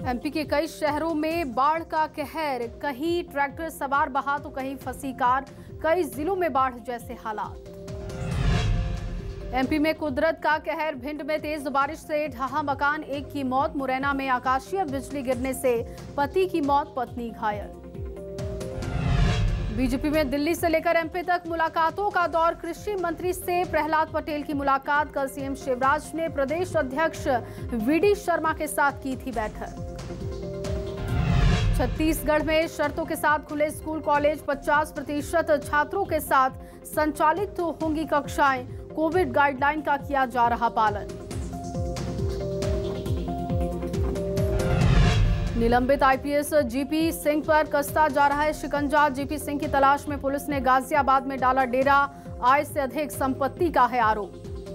MP के कई शहरों में बाढ़ का कहर, कहीं ट्रैक्टर सवार बहा तो कहीं फंसी कार। कई जिलों में बाढ़ जैसे हालात। एमपी में कुदरत का कहर, भिंड में तेज बारिश से ढहा मकान, एक की मौत। मुरैना में आकाशीय बिजली गिरने से पति की मौत, पत्नी घायल। बीजेपी में दिल्ली से लेकर एमपी तक मुलाकातों का दौर। कृषि मंत्री से प्रहलाद पटेल की मुलाकात। कल सीएम शिवराज ने प्रदेश अध्यक्ष वीडी शर्मा के साथ की थी बैठक। छत्तीसगढ़ में शर्तों के साथ खुले स्कूल कॉलेज, 50% छात्रों के साथ संचालित होंगी कक्षाएं। कोविड गाइडलाइन का किया जा रहा पालन। निलंबित आईपीएस जीपी सिंह पर कसता जा रहा है शिकंजा। जीपी सिंह की तलाश में पुलिस ने गाजियाबाद में डाला डेरा। आय से अधिक संपत्ति का है आरोप।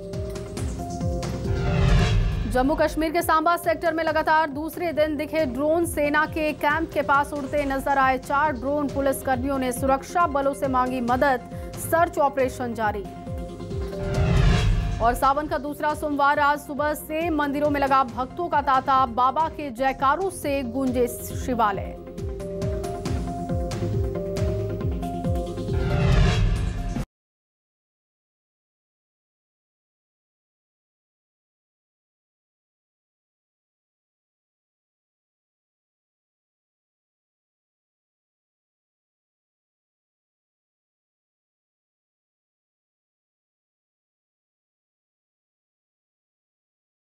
जम्मू कश्मीर के सांबा सेक्टर में लगातार दूसरे दिन दिखे ड्रोन। सेना के कैंप के पास उड़ते नजर आए 4 ड्रोन। पुलिसकर्मियों ने सुरक्षा बलों से मांगी मदद। सर्च ऑपरेशन जारी। और सावन का दूसरा सोमवार, आज सुबह से मंदिरों में लगा भक्तों का तांता। बाबा के जयकारों से गूंजे शिवालय।